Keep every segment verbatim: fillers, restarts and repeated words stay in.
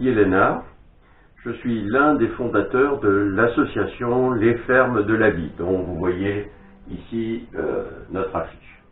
Didier Lénard. Je suis l'un des fondateurs de l'association Les Fermes de la Vie, dont vous voyez ici euh, notre affiche.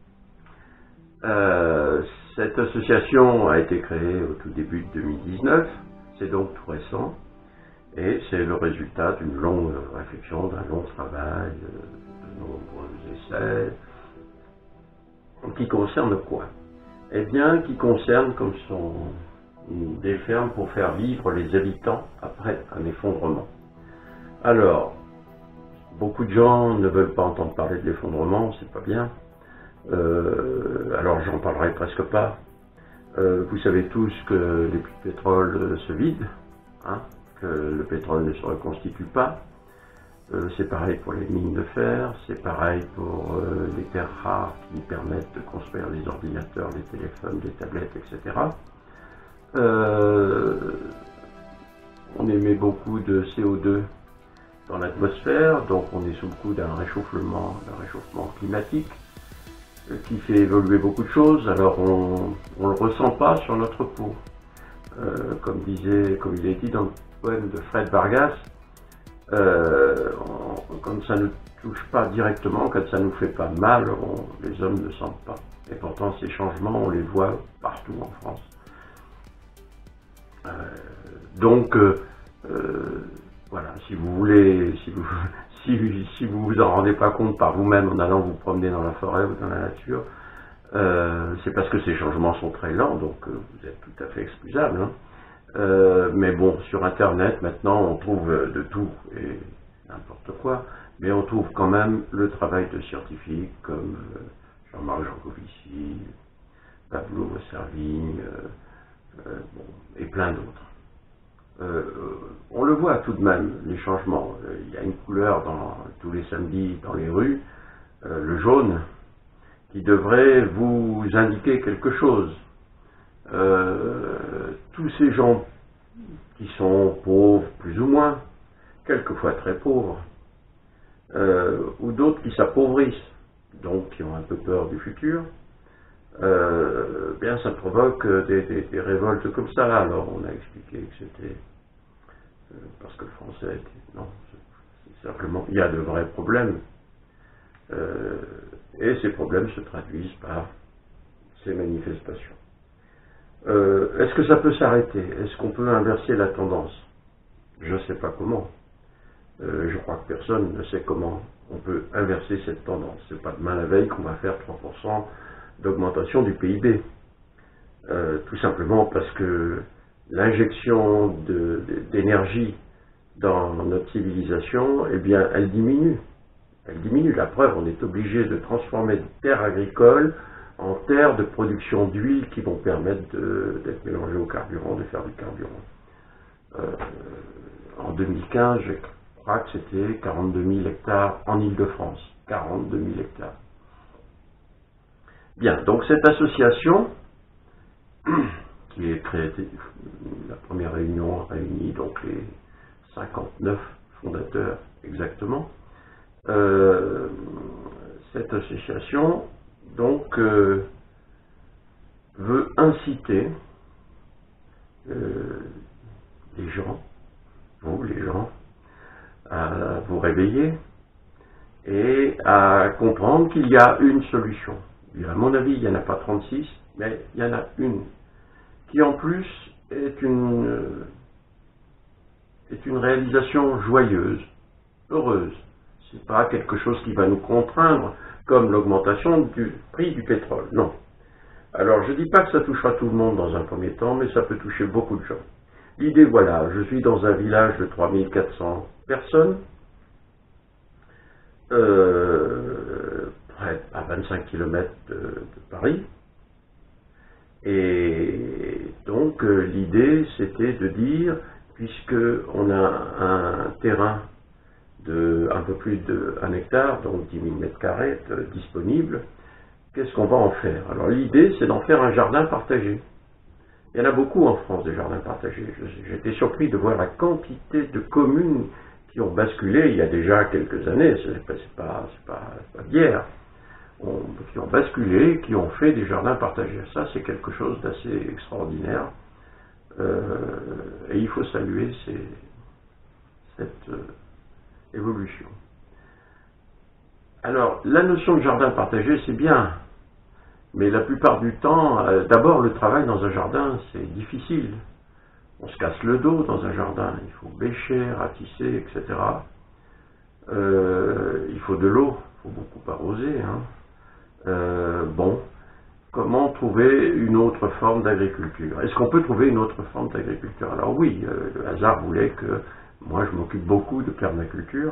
Euh, cette association a été créée au tout début de deux mille dix-neuf, c'est donc tout récent, et c'est le résultat d'une longue réflexion, d'un long travail, de nombreux essais, qui concerne quoi? Eh bien, qui concerne, comme sont des fermes pour faire vivre les habitants après un effondrement. Alors, beaucoup de gens ne veulent pas entendre parler de l'effondrement, c'est pas bien. Euh, alors, j'en parlerai presque pas. Euh, vous savez tous que les puits de pétrole se vident, hein, que le pétrole ne se reconstitue pas. Euh, c'est pareil pour les mines de fer, c'est pareil pour euh, les terres rares qui permettent de construire les ordinateurs, les téléphones, les tablettes, et cetera. Euh, on émet beaucoup de C O deux dans l'atmosphère, donc on est sous le coup d'un réchauffement, d'un réchauffement climatique euh, qui fait évoluer beaucoup de choses. Alors on ne le ressent pas sur notre peau. Euh, comme disait, comme il est dit dans le poème de Fred Vargas, euh, on, quand ça ne touche pas directement, quand ça ne nous fait pas mal, on, les hommes ne sentent pas. Et pourtant ces changements, on les voit partout en France. Euh, donc, euh, euh, voilà, si vous voulez, si vous, si, si vous vous en rendez pas compte par vous-même en allant vous promener dans la forêt ou dans la nature, euh, c'est parce que ces changements sont très lents, donc euh, vous êtes tout à fait excusable. Hein. Euh, mais bon, sur Internet, maintenant, on trouve de tout et n'importe quoi, mais on trouve quand même le travail de scientifiques comme euh, Jean-Marc Jancovici, Pablo Servigne, euh, Euh, bon, et plein d'autres. Euh, on le voit tout de même, les changements. Euh, il y a une couleur dans, tous les samedis dans les rues, euh, le jaune, qui devrait vous indiquer quelque chose. Euh, tous ces gens qui sont pauvres, plus ou moins, quelquefois très pauvres, euh, ou d'autres qui s'appauvrissent, donc qui ont un peu peur du futur, Euh, bien ça provoque des, des, des révoltes comme ça. Alors on a expliqué que c'était euh, parce que le français était, non, c'est simplement il y a de vrais problèmes euh, et ces problèmes se traduisent par ces manifestations. Euh, est-ce que ça peut s'arrêter? Est-ce qu'on peut inverser la tendance? Je ne sais pas comment. Euh, je crois que personne ne sait comment on peut inverser cette tendance. C'est pas demain la veille qu'on va faire trois pour cent d'augmentation du P I B. Euh, tout simplement parce que l'injection d'énergie dans notre civilisation, eh bien, elle diminue. Elle diminue. La preuve, on est obligé de transformer des terres agricoles en terres de production d'huile qui vont permettre d'être mélangées au carburant, de faire du carburant. Euh, en deux mille quinze, je crois que c'était quarante-deux mille hectares en Île-de-France. quarante-deux mille hectares. Bien, donc cette association, qui est créée, la première réunion réunit donc les cinquante-neuf fondateurs exactement, euh, cette association donc euh, veut inciter euh, les gens, vous les gens, à vous réveiller et à comprendre qu'il y a une solution. À mon avis, il n'y en a pas trente-six, mais il y en a une, qui en plus est une, est une réalisation joyeuse, heureuse. Ce n'est pas quelque chose qui va nous contraindre, comme l'augmentation du prix du pétrole, non. Alors, je ne dis pas que ça touchera tout le monde dans un premier temps, mais ça peut toucher beaucoup de gens. L'idée, voilà, je suis dans un village de trois mille quatre cents personnes, euh, près à vingt-cinq kilomètres de, de Paris. Et donc euh, l'idée c'était de dire, puisqu'on a un terrain de un peu plus d'un hectare, donc dix mille mètres carrés euh, disponible, qu'est-ce qu'on va en faire? Alors l'idée c'est d'en faire un jardin partagé. Il y en a beaucoup en France des jardins partagés. J'étais surpris de voir la quantité de communes qui ont basculé il y a déjà quelques années, c'est pas, c'est pas, c'est pas, c'est pas d'hier, on, qui ont basculé, qui ont fait des jardins partagés. Ça, c'est quelque chose d'assez extraordinaire. Euh, et il faut saluer ces, cette euh, évolution. Alors, la notion de jardin partagé, c'est bien, mais la plupart du temps, euh, d'abord, le travail dans un jardin, c'est difficile. On se casse le dos dans un jardin, il faut bêcher, ratisser, et cetera. Euh, il faut de l'eau, il faut beaucoup arroser. Hein. Euh, bon, comment trouver une autre forme d'agriculture? Est-ce qu'on peut trouver une autre forme d'agriculture? Alors oui, euh, le hasard voulait que moi je m'occupe beaucoup de permaculture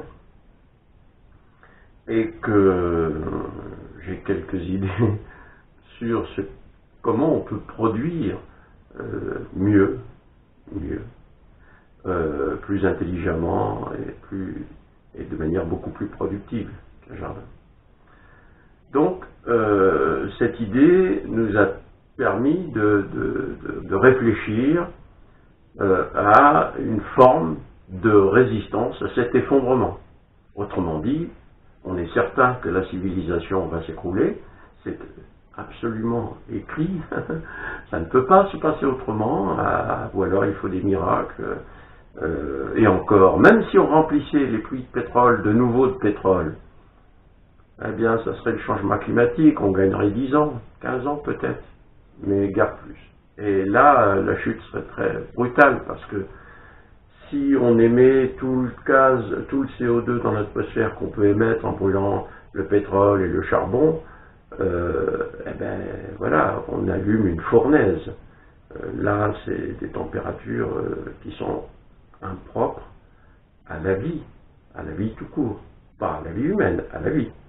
et que euh, j'ai quelques idées sur ce, comment on peut produire euh, mieux, mieux, euh, plus intelligemment et, plus, et de manière beaucoup plus productive qu'un jardin. Donc, euh, cette idée nous a permis de, de, de, de réfléchir euh, à une forme de résistance à cet effondrement. Autrement dit, on est certain que la civilisation va s'écrouler, c'est absolument écrit, ça ne peut pas se passer autrement, à, ou alors il faut des miracles, euh, et encore, même si on remplissait les puits de pétrole, de nouveau de pétrole, eh bien, ça serait le changement climatique, on gagnerait dix ans, quinze ans peut-être, mais guère plus. Et là, la chute serait très brutale, parce que si on émet tout le gaz, tout le C O deux dans l'atmosphère qu'on peut émettre en brûlant le pétrole et le charbon, euh, eh ben voilà, on allume une fournaise. Euh, là, c'est des températures euh, qui sont impropres à la vie, à la vie tout court, pas à la vie humaine, à la vie.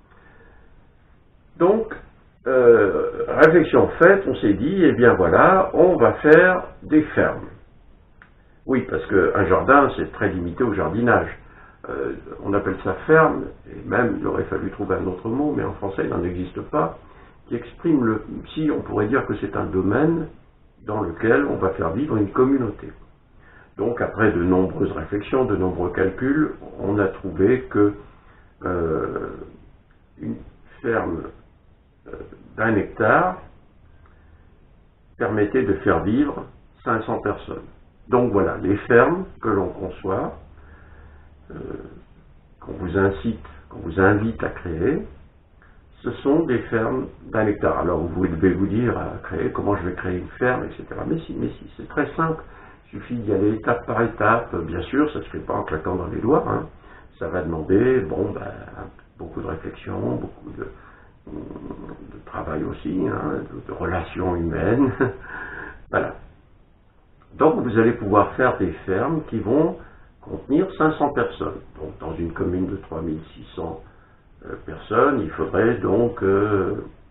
Donc, euh, réflexion faite, on s'est dit, eh bien voilà, on va faire des fermes. Oui, parce qu'un jardin, c'est très limité au jardinage. Euh, on appelle ça ferme, et même il aurait fallu trouver un autre mot, mais en français il n'en existe pas, qui exprime le... Si on pourrait dire que c'est un domaine dans lequel on va faire vivre une communauté. Donc après de nombreuses réflexions, de nombreux calculs, on a trouvé que euh, une ferme d'un hectare permettait de faire vivre cinq cents personnes. Donc voilà, les fermes que l'on conçoit, euh, qu'on vous incite, qu'on vous invite à créer, ce sont des fermes d'un hectare. Alors vous devez vous dire à créer, comment je vais créer une ferme, et cetera. Mais si, mais si, c'est très simple. Il suffit d'y aller étape par étape. Bien sûr, ça ne se fait pas en claquant dans les doigts. Hein. Ça va demander, bon, ben, beaucoup de réflexion, beaucoup de de travail aussi, hein, de, de relations humaines. Voilà. Donc vous allez pouvoir faire des fermes qui vont contenir cinq cents personnes. Donc dans une commune de trois mille six cents euh, personnes, il faudrait donc euh,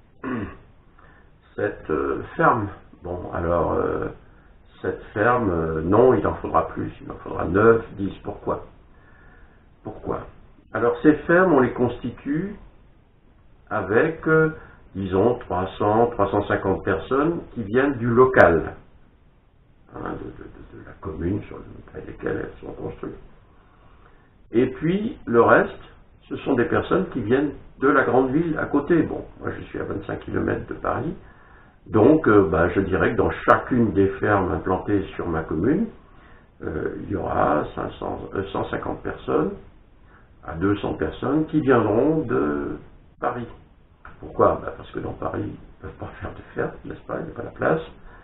cette euh, ferme. Bon, alors euh, cette ferme, euh, non, il en faudra plus, il en faudra neuf, dix. Pourquoi? Pourquoi? Alors ces fermes, on les constitue avec, euh, disons, trois cents, trois cent cinquante personnes qui viennent du local, hein, de, de, de la commune sur laquelle elles sont construites. Et puis, le reste, ce sont des personnes qui viennent de la grande ville à côté. Bon, moi je suis à vingt-cinq kilomètres de Paris, donc euh, bah, je dirais que dans chacune des fermes implantées sur ma commune, euh, il y aura cinq cents, euh, cent cinquante personnes à deux cents personnes qui viendront de Paris. Pourquoi? Ben parce que dans Paris, ils ne peuvent pas faire de ferme, n'est-ce pas? Il n'y a pas la place.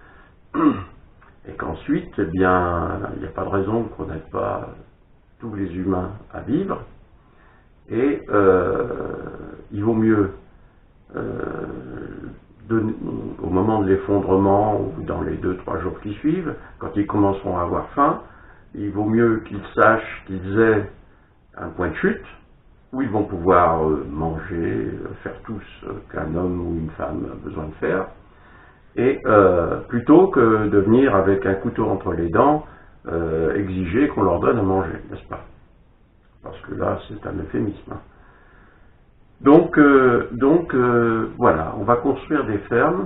Et qu'ensuite, eh bien, il n'y a pas de raison qu'on n'aide pas tous les humains à vivre. Et euh, il vaut mieux, euh, de, au moment de l'effondrement ou dans les deux, trois jours qui suivent, quand ils commenceront à avoir faim, il vaut mieux qu'ils sachent qu'ils aient un point de chute, où ils vont pouvoir euh, manger, euh, faire tout ce qu'un homme ou une femme a besoin de faire, et euh, plutôt que de venir avec un couteau entre les dents, euh, exiger qu'on leur donne à manger, n'est-ce pas? Parce que là, c'est un euphémisme. Hein. Donc, euh, donc euh, voilà, on va construire des fermes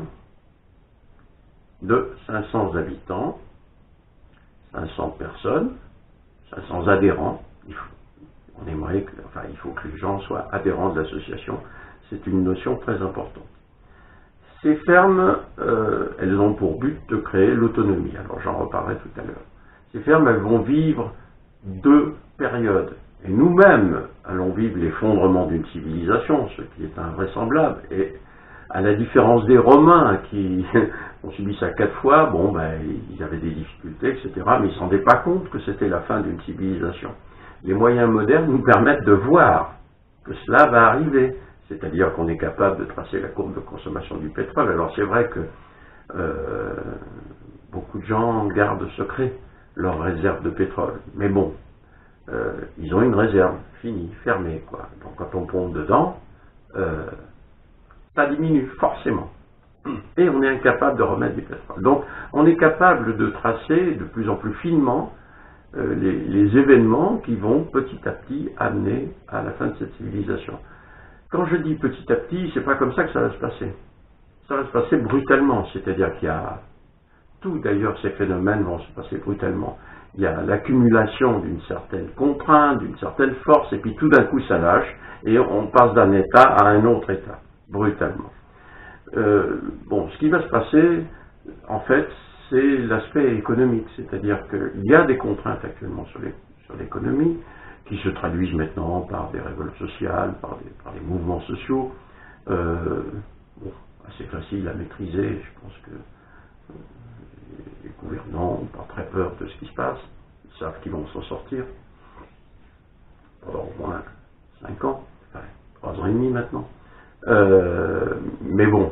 de cinq cents habitants, cinq cents personnes, cinq cents adhérents. Il faut On aimerait que, enfin, il faut que les gens soient adhérents de l'association. C'est une notion très importante. ces fermes, euh, elles ont pour but de créer l'autonomie. Alors j'en reparlerai tout à l'heure. Ces fermes, elles vont vivre deux périodes. Et nous-mêmes allons vivre l'effondrement d'une civilisation, ce qui est invraisemblable. Et à la différence des Romains qui ont subi ça quatre fois, bon, ben, ils avaient des difficultés, et cetera, mais ils ne se rendaient pas compte que c'était la fin d'une civilisation. Les moyens modernes nous permettent de voir que cela va arriver. C'est-à-dire qu'on est capable de tracer la courbe de consommation du pétrole. Alors c'est vrai que euh, beaucoup de gens gardent secret leurs réserves de pétrole. Mais bon, euh, ils ont une réserve finie, fermée, quoi. Donc quand on pompe dedans, euh, ça diminue forcément. Et on est incapable de remettre du pétrole. Donc on est capable de tracer de plus en plus finement euh, les, les événements qui vont petit à petit amener à la fin de cette civilisation. Quand je dis petit à petit, c'est pas comme ça que ça va se passer. Ça va se passer brutalement, c'est-à-dire qu'il y a tout, d'ailleurs, ces phénomènes vont se passer brutalement. Il y a l'accumulation d'une certaine contrainte, d'une certaine force, et puis tout d'un coup ça lâche, et on passe d'un état à un autre état, brutalement. Euh, bon, ce qui va se passer, en fait, c'est l'aspect économique, c'est-à-dire qu'il y a des contraintes actuellement sur les, sur l'économie, qui se traduisent maintenant par des révoltes sociales, par des, par des mouvements sociaux, euh, bon, assez faciles à maîtriser. Je pense que euh, les gouvernants n'ont pas très peur de ce qui se passe, ils savent qu'ils vont s'en sortir pendant au moins cinq ans, enfin, trois ans et demi maintenant. Euh, mais bon,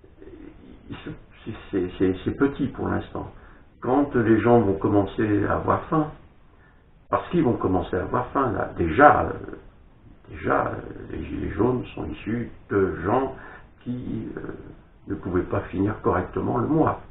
c'est petit pour l'instant. Quand les gens vont commencer à avoir faim, parce qu'ils vont commencer à avoir faim, là. Déjà, euh, déjà euh, les gilets jaunes sont issus de gens qui euh, ne pouvaient pas finir correctement le mois.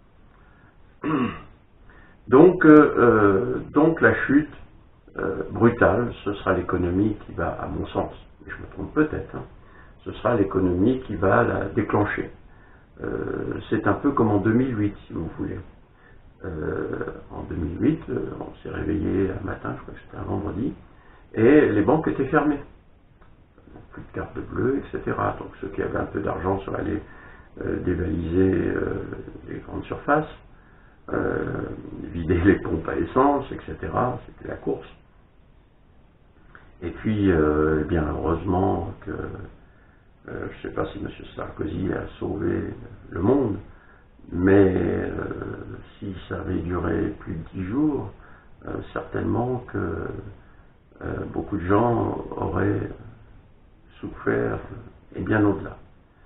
Donc, euh, euh, donc la chute euh, brutale, ce sera l'économie qui va, à mon sens, et je me trompe peut-être, hein, ce sera l'économie qui va la déclencher. Euh, C'est un peu comme en deux mille huit, si vous voulez. Euh, en deux mille huit, euh, on s'est réveillé un matin, je crois que c'était un vendredi, et les banques étaient fermées. Donc, plus de cartes bleues, et cetera. Donc ceux qui avaient un peu d'argent sont allés euh, dévaliser euh, les grandes surfaces, euh, vider les pompes à essence, et cetera. C'était la course. Et puis, euh, eh bien, heureusement que, euh, je ne sais pas si M. Sarkozy a sauvé le monde, mais euh, si ça avait duré plus de dix jours, euh, certainement que euh, beaucoup de gens auraient souffert et bien au-delà.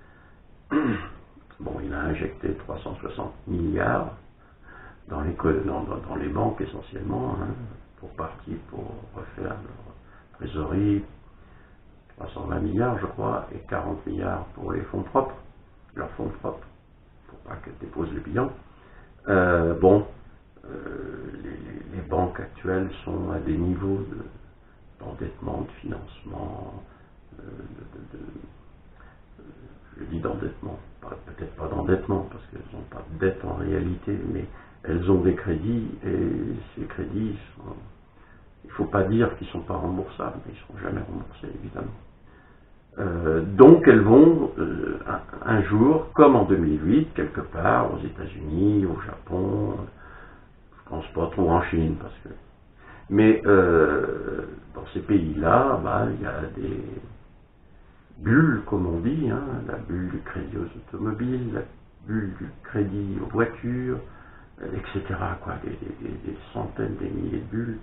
Bon, il a injecté trois cent soixante milliards dans les, dans, dans les banques essentiellement, hein, pour partie pour refaire leur trésorerie, trois cent vingt milliards je crois, et quarante milliards pour les fonds propres, leurs fonds propres, pour pas qu'elles déposent le bilan. Euh, bon, euh, les, les banques actuelles sont à des niveaux d'endettement, de, de financement, euh, de, de, de, je dis d'endettement, peut-être pas d'endettement, parce qu'elles n'ont pas de dette en réalité, mais elles ont des crédits, et ces crédits, sont, il ne faut pas dire qu'ils ne sont pas remboursables, mais ils ne seront jamais remboursés, évidemment. Euh, donc elles vont euh, un, un jour, comme en deux mille huit, quelque part, aux États-Unis, au Japon, je pense pas trop en Chine, parce que... Mais euh, dans ces pays-là, bah, il y a des bulles, comme on dit, hein, la bulle du crédit aux automobiles, la bulle du crédit aux voitures, et cetera, quoi, des, des, des centaines, des milliers de bulles.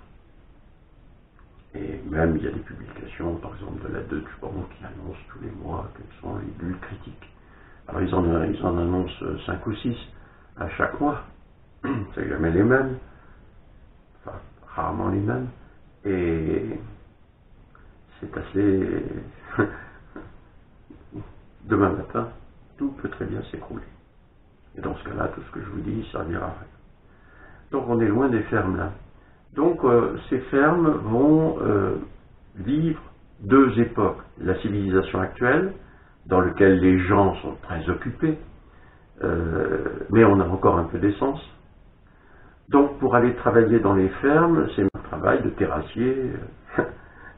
Et même, il y a des publications, par exemple, de la Deutsche Bank qui annoncent tous les mois quelles sont les bulles critiques. Alors, ils en, ils en annoncent cinq ou six à chaque mois. C'est jamais les mêmes. Enfin, rarement les mêmes. Et c'est assez... Demain matin, tout peut très bien s'écrouler. Et dans ce cas-là, tout ce que je vous dis, ça servira à rien. Donc, on est loin des fermes, là. Donc, euh, ces fermes vont euh, vivre deux époques. La civilisation actuelle, dans laquelle les gens sont très occupés, euh, mais on a encore un peu d'essence. Donc, pour aller travailler dans les fermes, c'est un travail de terrassier euh,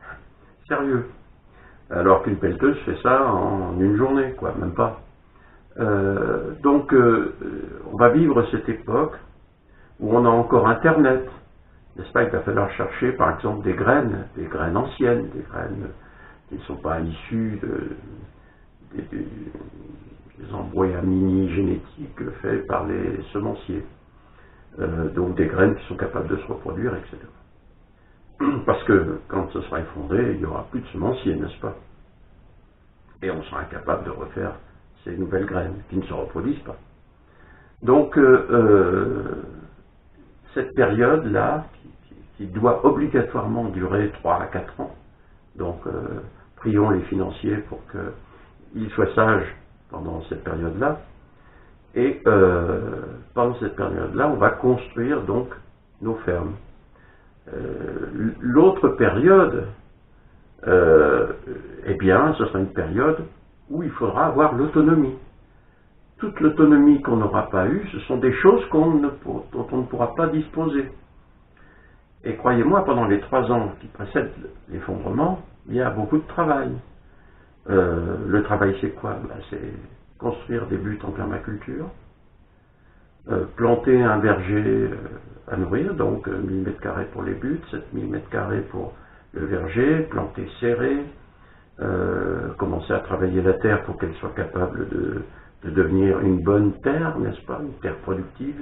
sérieux. Alors qu'une pelleteuse fait ça en une journée, quoi, même pas. Euh, donc, euh, on va vivre cette époque où on a encore Internet, n'est-ce pas? Il va falloir chercher, par exemple, des graines, des graines anciennes, des graines qui ne sont pas issues de, des, des, des embryonnies génétiques faits par les semenciers. Euh, donc des graines qui sont capables de se reproduire, et cetera. Parce que quand ce sera effondré, il n'y aura plus de semenciers, n'est-ce pas? Et on sera incapable de refaire ces nouvelles graines qui ne se reproduisent pas. Donc, euh, euh, cette période-là, qui, qui, qui doit obligatoirement durer trois à quatre ans, donc euh, prions les financiers pour qu'ils soient sages pendant cette période-là, et euh, pendant cette période-là, on va construire donc nos fermes. Euh, L'autre période, euh, eh bien, ce sera une période où il faudra avoir l'autonomie. Toute l'autonomie qu'on n'aura pas eue, ce sont des choses qu'on ne, dont on ne pourra pas disposer. Et croyez-moi, pendant les trois ans qui précèdent l'effondrement, il y a beaucoup de travail. Euh, le travail, c'est quoi? Ben, c'est construire des buttes en permaculture, euh, planter un verger euh, à nourrir, donc euh, mille mètres carrés pour les buttes, sept mille mètres carrés pour le verger, planter serré, euh, commencer à travailler la terre pour qu'elle soit capable de, de devenir une bonne terre, n'est-ce pas, une terre productive.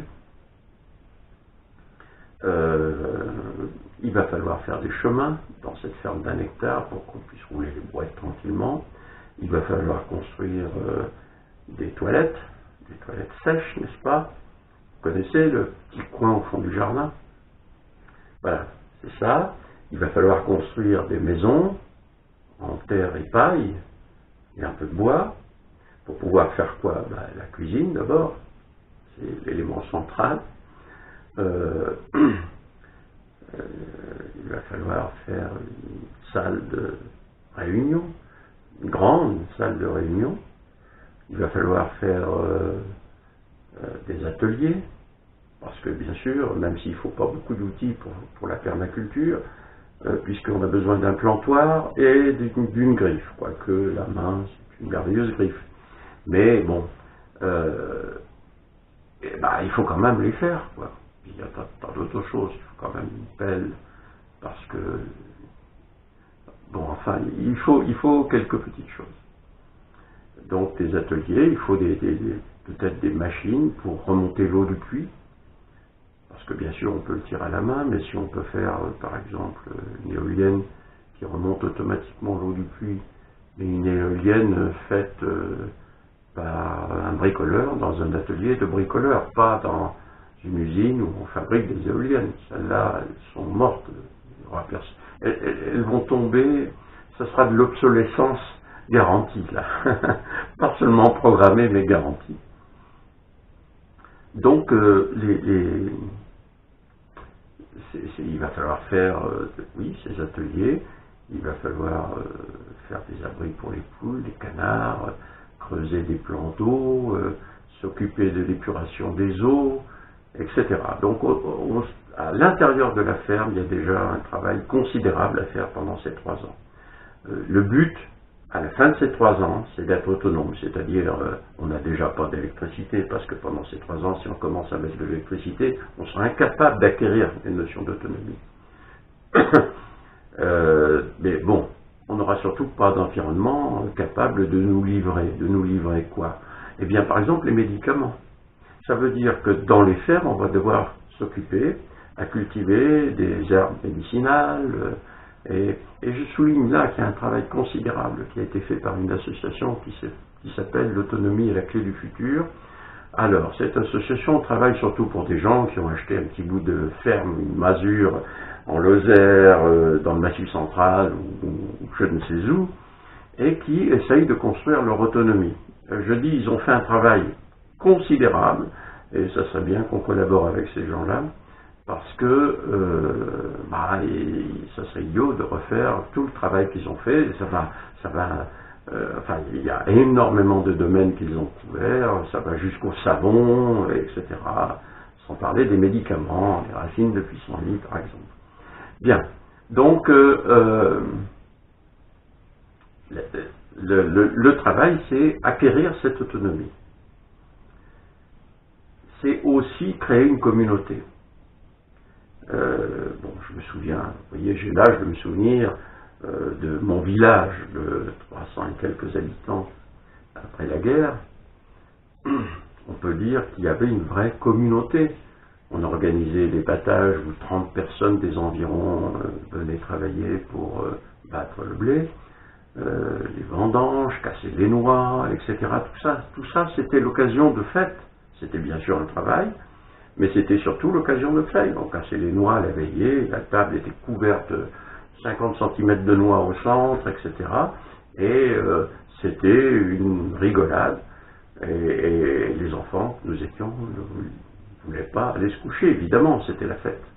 Euh, il va falloir faire des chemins dans cette ferme d'un hectare pour qu'on puisse rouler les brouettes tranquillement. Il va falloir construire euh, des toilettes, des toilettes sèches, n'est-ce pas? Vous connaissez le petit coin au fond du jardin? Voilà, c'est ça. Il va falloir construire des maisons en terre et paille et un peu de bois pour pouvoir faire quoi? Ben, la cuisine d'abord, c'est l'élément central. Euh, euh, il va falloir faire une salle de réunion, une grande salle de réunion. Il va falloir faire euh, euh, des ateliers, parce que bien sûr, même s'il ne faut pas beaucoup d'outils pour, pour la permaculture, euh, puisqu'on a besoin d'un plantoir et d'une griffe, quoique la main, c'est une merveilleuse griffe. Mais bon, euh, et ben, il faut quand même les faire, quoi. Il y a pas, pas d'autre chose, il faut quand même une pelle, parce que, bon, enfin, il faut, il faut quelques petites choses. Donc des ateliers, il faut des, des, des, peut-être des machines pour remonter l'eau du puits, parce que bien sûr on peut le tirer à la main, mais si on peut faire par exemple une éolienne qui remonte automatiquement l'eau du puits, mais une éolienne faite euh, par un bricoleur dans un atelier de bricoleur, pas dans une usine où on fabrique des éoliennes. Celles-là, elles sont mortes, elles, elles, elles vont tomber, ça sera de l'obsolescence garantie, là. Pas seulement programmée, mais garantie. Donc, euh, les, les, c'est, c'est, il va falloir faire, euh, oui, ces ateliers, il va falloir euh, faire des abris pour les poules, les canards, euh, creuser des plans d'eau, euh, s'occuper de l'épuration des eaux, et cetera. Donc, on, on, à l'intérieur de la ferme, il y a déjà un travail considérable à faire pendant ces trois ans. Euh, le but, à la fin de ces trois ans, c'est d'être autonome, c'est-à-dire euh, on n'a déjà pas d'électricité, parce que pendant ces trois ans, si on commence à mettre de l'électricité, on sera incapable d'acquérir une notion d'autonomie. euh, mais bon, on n'aura surtout pas d'environnement capable de nous livrer. De nous livrer quoi? Eh bien, par exemple, les médicaments. Ça veut dire que dans les fermes, on va devoir s'occuper à cultiver des herbes médicinales. Et, et je souligne là qu'il y a un travail considérable qui a été fait par une association qui s'appelle l'Autonomie et la clé du futur. Alors, cette association travaille surtout pour des gens qui ont acheté un petit bout de ferme, une masure en Lozère, euh, dans le Massif central, ou, ou je ne sais où, et qui essayent de construire leur autonomie. Je dis, ils ont fait un travail considérable, et ça serait bien qu'on collabore avec ces gens-là, parce que euh, bah, et, ça serait idiot de refaire tout le travail qu'ils ont fait. Ça va, ça va, euh, enfin, il y a énormément de domaines qu'ils ont couverts, ça va jusqu'au savon, et cetera. Sans parler des médicaments, les racines de pissenlit, par exemple. Bien, donc euh, euh, le, le, le travail, c'est acquérir cette autonomie. aussi créer une communauté. Euh, bon, je me souviens, vous voyez, j'ai l'âge de me souvenir euh, de mon village de trois cents et quelques habitants après la guerre. On peut dire qu'il y avait une vraie communauté. On organisait des battages où trente personnes des environs euh, venaient travailler pour euh, battre le blé, euh, les vendanges, casser les noix, et cetera. Tout ça, tout ça, c'était l'occasion de fête. C'était bien sûr un travail, mais c'était surtout l'occasion de fête. On cassait les noix, la veillée, la table était couverte de cinquante centimètres de noix au centre, et cetera. Et euh, c'était une rigolade. Et, et les enfants, nous étions, ne voulaient pas aller se coucher, évidemment, c'était la fête.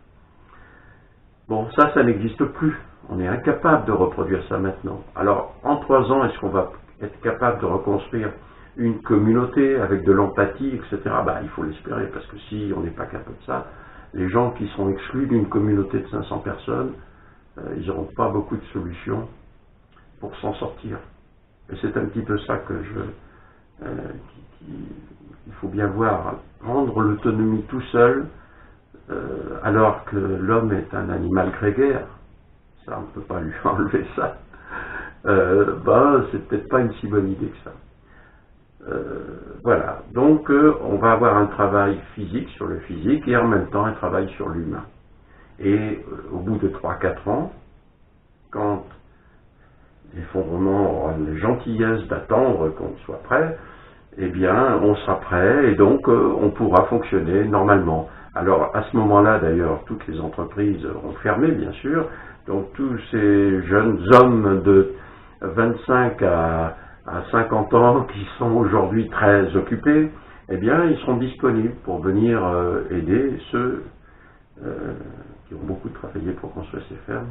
Bon, ça, ça n'existe plus. On est incapable de reproduire ça maintenant. Alors, en trois ans, est-ce qu'on va être capable de reconstruire une communauté avec de l'empathie, et cetera. Bah, il faut l'espérer, parce que si on n'est pas capable de ça, les gens qui sont exclus d'une communauté de cinq cents personnes, euh, ils n'auront pas beaucoup de solutions pour s'en sortir. Et c'est un petit peu ça que je... Euh, qui, qui, il faut bien voir, prendre l'autonomie tout seul, euh, alors que l'homme est un animal grégaire, ça on ne peut pas lui enlever ça, euh, ben, c'est peut-être pas une si bonne idée que ça. Euh, voilà, donc euh, on va avoir un travail physique sur le physique et en même temps un travail sur l'humain. Et euh, au bout de trois à quatre ans, quand l'effondrement aura la gentillesse d'attendre qu'on soit prêt, eh bien, on sera prêt et donc euh, on pourra fonctionner normalement. Alors, à ce moment-là, d'ailleurs, toutes les entreprises auront fermé, bien sûr. Donc, tous ces jeunes hommes de vingt-cinq à, à cinquante ans qui sont aujourd'hui très occupés, eh bien, ils seront disponibles pour venir euh, aider ceux euh, qui ont beaucoup travaillé pour construire ces fermes.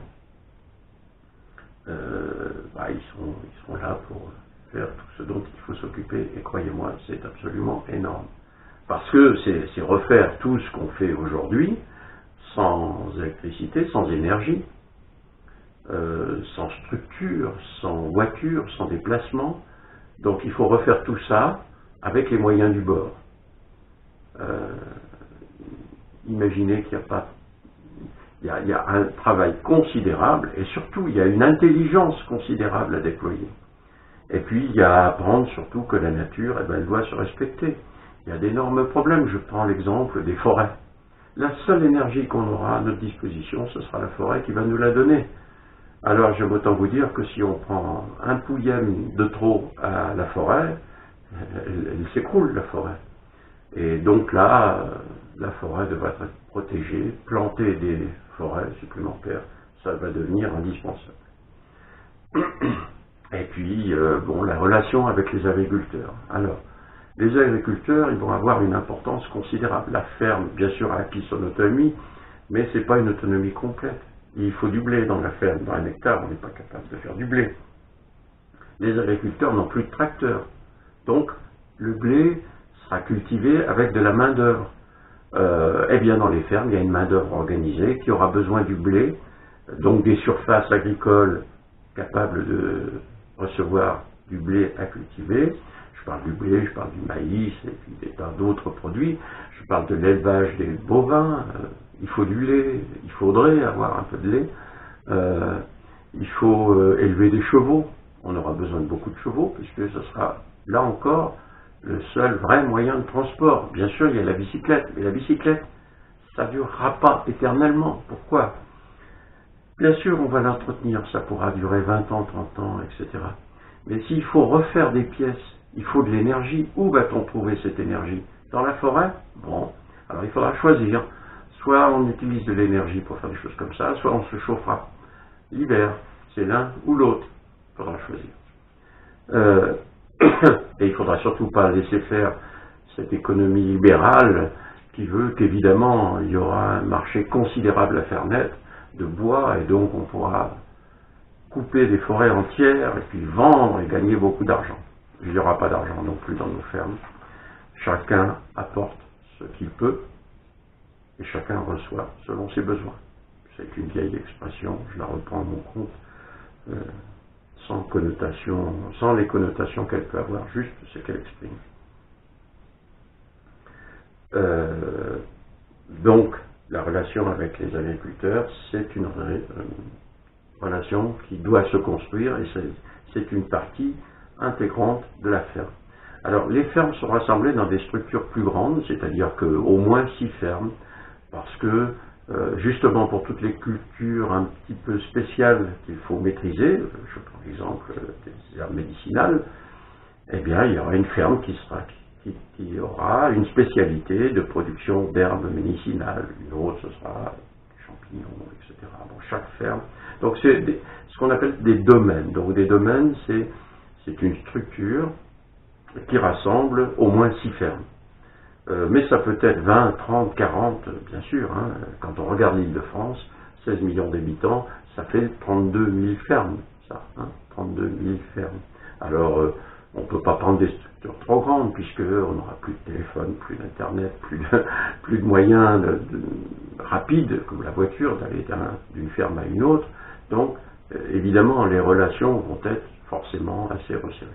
Euh, bah, ils, seront, ils seront là pour faire tout ce dont il faut s'occuper, et croyez-moi, c'est absolument énorme. Parce que c'est refaire tout ce qu'on fait aujourd'hui, sans électricité, sans énergie, euh, sans structure, sans voiture, sans déplacement. Donc il faut refaire tout ça avec les moyens du bord. Euh, imaginez qu'il n'y a pas... Il y a, il y a un travail considérable, et surtout, il y a une intelligence considérable à déployer. Et puis, il y a à apprendre surtout que la nature, eh ben, elle doit se respecter. Il y a d'énormes problèmes. Je prends l'exemple des forêts. La seule énergie qu'on aura à notre disposition, ce sera la forêt qui va nous la donner. Alors, j'aime autant vous dire que si on prend un pouillème de trop à la forêt, elle, elle s'écroule, la forêt. Et donc là, la forêt devrait être protégée, planter des forêts supplémentaires, ça va devenir indispensable. Et puis, euh, bon, la relation avec les agriculteurs. Alors, les agriculteurs, ils vont avoir une importance considérable. La ferme, bien sûr, a acquis son autonomie, mais ce n'est pas une autonomie complète. Il faut du blé dans la ferme. Dans un hectare, on n'est pas capable de faire du blé. Les agriculteurs n'ont plus de tracteurs. Donc, le blé sera cultivé avec de la main-d'œuvre. Euh, eh bien, dans les fermes, il y a une main-d'œuvre organisée qui aura besoin du blé, donc des surfaces agricoles capables de recevoir du blé à cultiver. Je parle du blé, je parle du maïs et puis des tas d'autres produits. Je parle de l'élevage des bovins. Euh, il faut du lait, il faudrait avoir un peu de lait. Euh, il faut euh, élever des chevaux. On aura besoin de beaucoup de chevaux puisque ce sera là encore le seul vrai moyen de transport. Bien sûr, il y a la bicyclette, mais la bicyclette, ça ne durera pas éternellement. Pourquoi? Bien sûr, on va l'entretenir, ça pourra durer vingt ans, trente ans, et cetera. Mais s'il faut refaire des pièces, il faut de l'énergie. Où va-t-on trouver cette énergie? Dans la forêt? Bon, alors il faudra choisir. Soit on utilise de l'énergie pour faire des choses comme ça, soit on se chauffera l'hiver. C'est l'un ou l'autre. Il faudra choisir. Euh, et il ne faudra surtout pas laisser faire cette économie libérale qui veut qu'évidemment il y aura un marché considérable à faire naître de bois et donc on pourra couper des forêts entières et puis vendre et gagner beaucoup d'argent. Il n'y aura pas d'argent non plus dans nos fermes. Chacun apporte ce qu'il peut et chacun reçoit selon ses besoins. C'est une vieille expression, je la reprends à mon compte, euh, sans connotation, sans les connotations qu'elle peut avoir, juste ce qu'elle exprime. Euh, donc, la relation avec les agriculteurs, c'est une euh, relation qui doit se construire et c'est une partie intégrante de la ferme. Alors, les fermes sont rassemblées dans des structures plus grandes, c'est-à-dire qu'au moins six fermes, parce que, euh, justement, pour toutes les cultures un petit peu spéciales qu'il faut maîtriser, je prends l'exemple des herbes médicinales, eh bien, il y aura une ferme qui sera, qui, qui aura une spécialité de production d'herbes médicinales, une autre, ce sera des champignons, et cetera. Bon, chaque ferme. Donc, c'est ce qu'on appelle des domaines. Donc, des domaines, c'est une structure qui rassemble au moins six fermes. Euh, mais ça peut être vingt, trente, quarante, bien sûr. Hein. Quand on regarde l'île de France, seize millions d'habitants, ça fait trente-deux mille fermes, ça. Hein, trente-deux mille fermes. Alors, euh, on ne peut pas prendre des structures trop grandes, puisqu'on n'aura plus de téléphone, plus d'internet, plus de, plus de moyens de, de, rapides, comme la voiture, d'aller d'une ferme à une autre. Donc, euh, évidemment, les relations vont être forcément assez resserrées.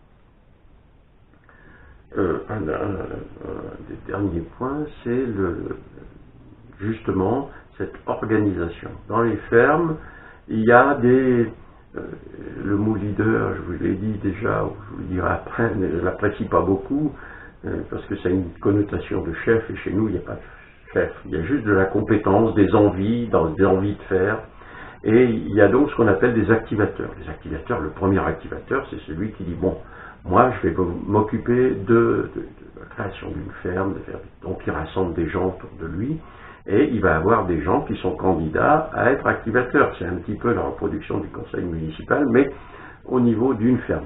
Euh, un, un, un, des derniers points, c'est le, justement cette organisation. Dans les fermes, il y a des... Euh, le mot leader, je vous l'ai dit déjà, ou je vous le dirai après, mais je ne l'apprécie pas beaucoup, euh, parce que ça a une connotation de chef, et chez nous, il n'y a pas de chef. Il y a juste de la compétence, des envies, dans, des envies de faire. Et il y a donc ce qu'on appelle des activateurs. Les activateurs, le premier activateur, c'est celui qui dit, bon, moi, je vais m'occuper de, de, de la création d'une ferme, de faire, donc il rassemble des gens autour de lui, et il va avoir des gens qui sont candidats à être activateurs. C'est un petit peu la reproduction du conseil municipal, mais au niveau d'une ferme.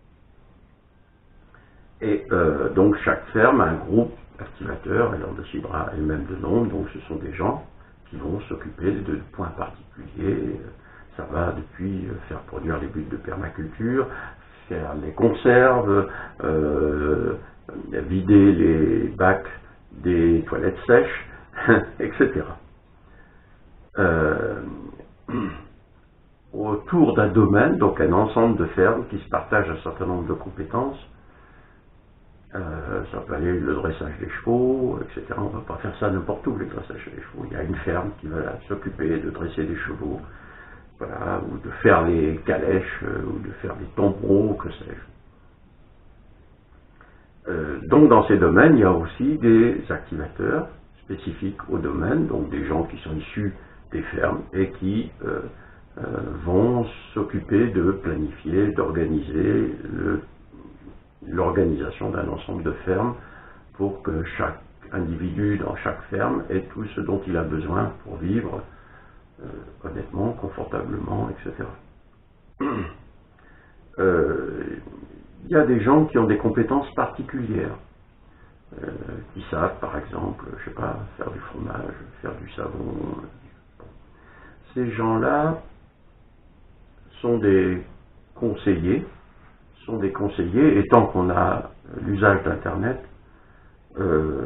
Et euh, donc chaque ferme a un groupe activateur, elle en décidera elle-même de nombre, donc ce sont des gens qui vont s'occuper de points particuliers. Ça va depuis faire produire les buts de permaculture, faire les conserves, euh, vider les bacs des toilettes sèches, et cetera. Euh, autour d'un domaine, donc un ensemble de fermes qui se partagent un certain nombre de compétences, euh, ça peut aller le dressage des chevaux, et cetera. On ne va pas faire ça n'importe où, le dressage des chevaux. Il y a une ferme qui va s'occuper de dresser des chevaux, voilà, ou de faire les calèches, euh, ou de faire des tombereaux, que sais-je. Euh, donc dans ces domaines, il y a aussi des activateurs spécifiques au domaine, donc des gens qui sont issus des fermes et qui euh, euh, vont s'occuper de planifier, d'organiser l'organisation d'un ensemble de fermes pour que chaque individu dans chaque ferme ait tout ce dont il a besoin pour vivre euh, honnêtement, confortablement, et cetera. Euh, il y a des gens qui ont des compétences particulières, euh, qui savent par exemple, je sais pas, faire du fromage, faire du savon. Ces gens-là sont des conseillers, sont des conseillers, et tant qu'on a l'usage d'Internet, euh,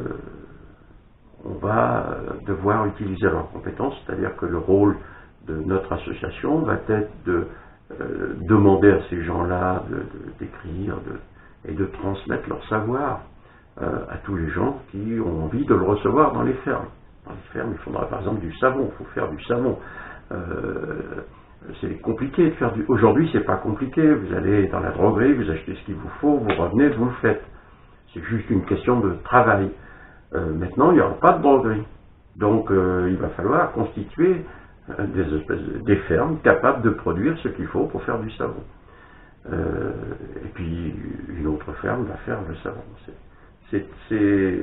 on va devoir utiliser leurs compétences, c'est-à-dire que le rôle de notre association va être de euh, demander à ces gens-là d'écrire de, de, et de transmettre leur savoir euh, à tous les gens qui ont envie de le recevoir dans les fermes. Dans les fermes, il faudra par exemple du savon, il faut faire du savon. Euh, c'est compliqué de faire du... Aujourd'hui, c'est pas compliqué, vous allez dans la droguerie, vous achetez ce qu'il vous faut, vous revenez, vous le faites. C'est juste une question de travail. Euh, maintenant, il n'y aura pas de droguerie. Donc, euh, il va falloir constituer euh, des, espèces de, des fermes capables de produire ce qu'il faut pour faire du savon. Euh, et puis, une autre ferme va faire le savon. C'est, c'est,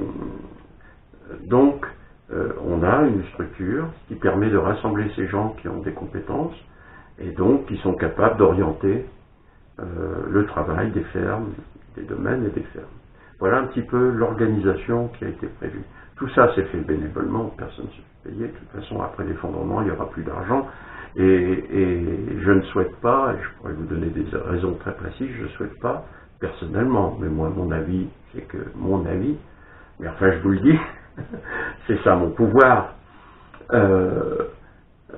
donc, euh, on a une structure qui permet de rassembler ces gens qui ont des compétences et donc qui sont capables d'orienter euh, le travail des fermes, des domaines et des fermes. Voilà un petit peu l'organisation qui a été prévue. Tout ça s'est fait bénévolement, personne ne se fait payer. De toute façon, après l'effondrement, il n'y aura plus d'argent. Et, et je ne souhaite pas, et je pourrais vous donner des raisons très précises, je ne souhaite pas, personnellement, mais moi, mon avis, c'est que mon avis, mais enfin, je vous le dis, c'est ça mon pouvoir. Euh, euh,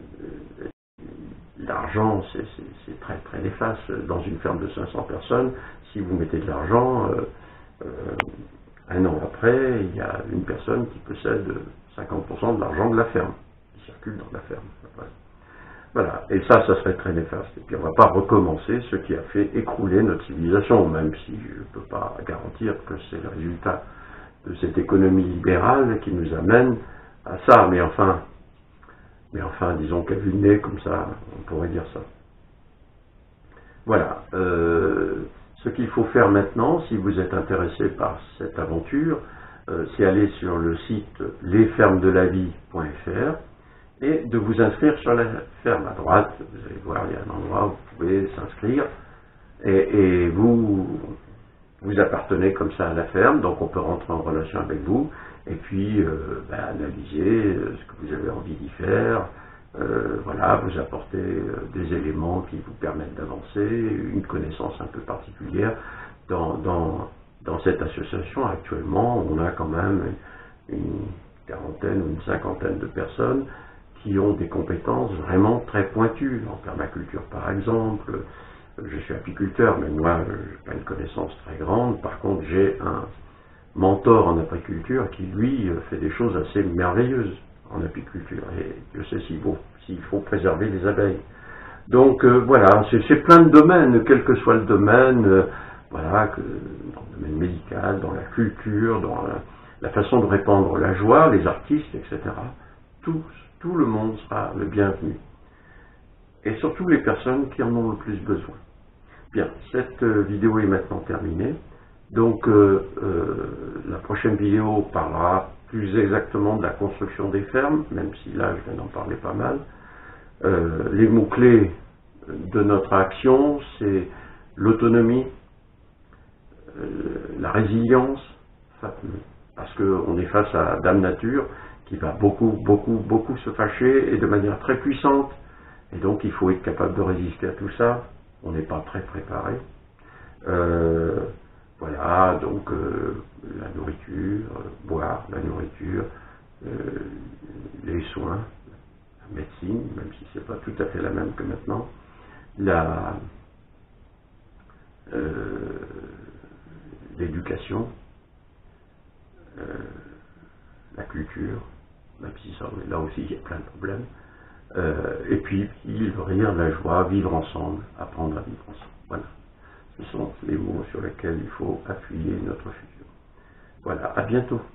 L'argent, c'est très très néfaste. Dans une ferme de cinq cents personnes, si vous mettez de l'argent, euh, euh, Un an après, il y a une personne qui possède cinquante pour cent de l'argent de la ferme, qui circule dans la ferme. Après. Voilà, et ça, ça serait très néfaste. Et puis on ne va pas recommencer ce qui a fait écrouler notre civilisation, même si je ne peux pas garantir que c'est le résultat de cette économie libérale qui nous amène à ça. Mais enfin, mais enfin, disons qu'à vue de nez, comme ça, on pourrait dire ça. Voilà. Euh, ce qu'il faut faire maintenant, si vous êtes intéressé par cette aventure, euh, c'est aller sur le site les fermes de la vie point F R et de vous inscrire sur la ferme. À droite, vous allez voir, il y a un endroit où vous pouvez s'inscrire et, et vous, vous appartenez comme ça à la ferme, donc on peut rentrer en relation avec vous et puis euh, ben, analyser ce que vous avez envie d'y faire. Euh, voilà, vous apportez euh, des éléments qui vous permettent d'avancer, une connaissance un peu particulière. Dans, dans, dans cette association, actuellement, on a quand même une quarantaine ou une cinquantaine de personnes qui ont des compétences vraiment très pointues, en permaculture par exemple. Je suis apiculteur, mais moi, je n'ai pas une connaissance très grande. Par contre, j'ai un mentor en apiculture qui, lui, fait des choses assez merveilleuses en apiculture, et je sais s'il faut, s'il faut préserver les abeilles. Donc euh, voilà, c'est plein de domaines, quel que soit le domaine, euh, voilà, que, dans le domaine médical, dans la culture, dans la, la façon de répandre la joie, les artistes, et cetera. Tout, tout le monde sera le bienvenu. Et surtout les personnes qui en ont le plus besoin. Bien, cette euh, vidéo est maintenant terminée. Donc euh, euh, la prochaine vidéo parlera plus exactement de la construction des fermes, même si là je viens d'en parler pas mal. Euh, les mots-clés de notre action, c'est l'autonomie, euh, la résilience, parce qu'on est face à Dame Nature qui va beaucoup, beaucoup, beaucoup se fâcher et de manière très puissante. Et donc il faut être capable de résister à tout ça. On n'est pas très préparé. Euh, Voilà, donc euh, la nourriture, euh, boire la nourriture, euh, les soins, la médecine, même si c'est pas tout à fait la même que maintenant, la euh, l'éducation, euh, la culture, même si ça, là aussi il y a plein de problèmes, euh, et puis, puis le rire, la joie, vivre ensemble, apprendre à vivre ensemble. Voilà. Ce sont les mots sur lesquels il faut appuyer notre futur. Voilà, à bientôt.